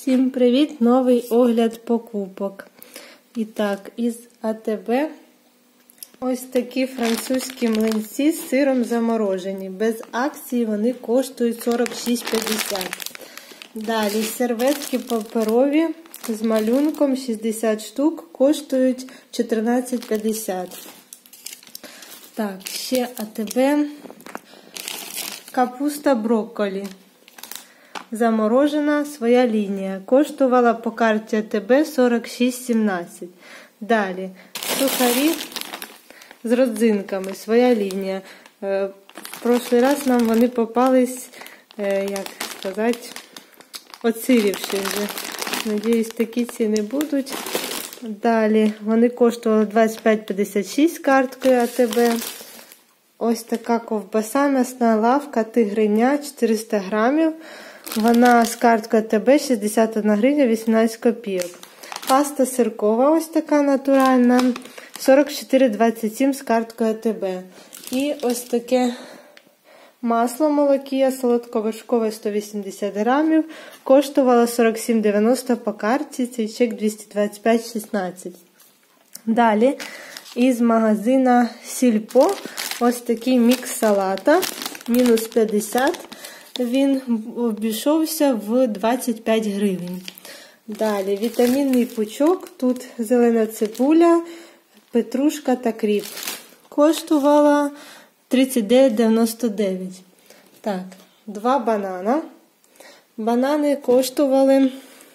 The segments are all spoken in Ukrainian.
Всім привіт! Новий огляд покупок. І так, із АТБ ось такі французькі млинці з сиром заморожені. Без акції вони коштують 46,50. Далі серветки паперові з малюнком 60 штук коштують 14,50. Так, ще АТБ капуста брокколі. Заморожена, своя лінія. Коштувала по карті АТБ 46,17. Далі сухарі з родзинками, своя лінія. В прошлий раз нам вони попались, як сказати, оцирівши вже. Надіюсь, такі ціни будуть. Далі вони коштували 25,56 карткою АТБ. Ось така ковбаса, м'ясна лавка, тигриня, 400 грамів. Вона з карткою АТБ 61 гривня 18 копійок. Паста сиркова ось така натуральна, 44,27 з карткою АТБ. І ось таке масло молокія солодковершкове 180 грамів. Коштувало 47,90 по карті, цей чек 225,16. Dалі із магазина Сільпо ось такий мікс салата, мінус 50. Він обійшовся в 25 гривень. Далі вітамінний пучок, тут зелена цибуля, петрушка та кріп. Коштувала 39,99. Так, 2 банана. Банани коштували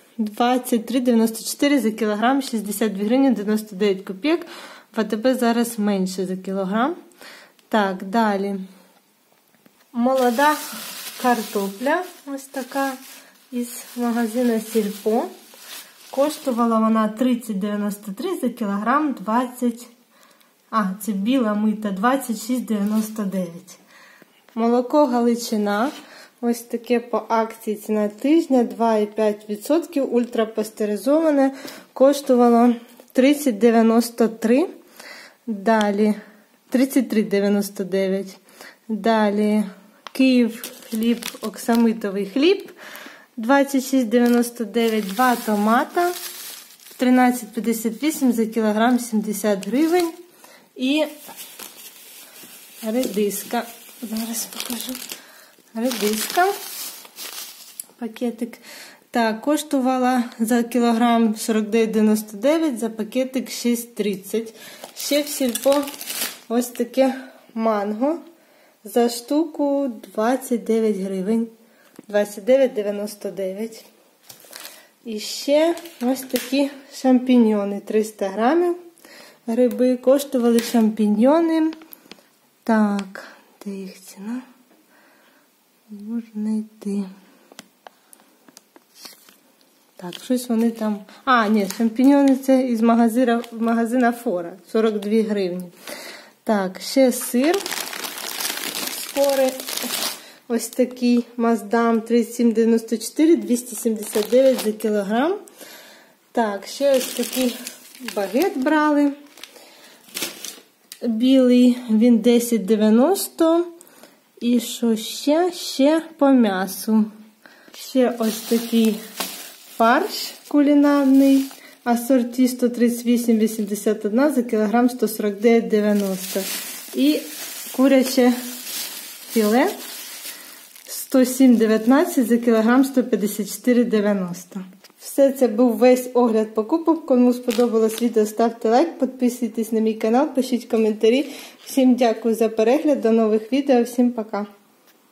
23,94 за кілограм, 62 гривні 99 копійок. В АТБ зараз менше за кілограм. Так, далі. Молода картопля, ось така, із магазину Сільпо. Коштувала вона 30,93 за кілограм, 20. Це біла мита, 26,99. Молоко Галичина. Ось таке по акції ціна тижня, 2,5%, ультрапастеризоване. Коштувало 30,93. Далі 33,99. Далі Київ хліб, оксамитовий хліб, 26,99, 2 томата, 13,58 за кілограм, 70 гривень. І редиска, зараз покажу, редиска, пакетик, так, коштувала за кілограм 49,99, за пакетик 6,30. Ще в Сільпо ось таке манго. За штуку 29 гривень, 29,99. І ще ось такі шампіньйони, 300 грамів. Гриби коштували шампіньйони. Так, де їх ціна? Можна йти. Так, щось вони там... ні, шампіньйони це із магазина Фора, 42 гривні. Так, ще сир. Спори ось такий Маздам 37,94, 279 за кілограм. Так, ще ось такий багет брали. Білий, він 10,90. І що ще? Ще по м'ясу. Ще ось такий фарш кулінарний. Асорті 138,81 за кілограм, 149,90. І куряче філе 107,19 за кілограм, 154,90. Все, це був весь огляд покупок. Кому сподобалось відео, ставте лайк, підписуйтесь на мій канал, пишіть коментарі. Всім дякую за перегляд, до нових відео, всім пока.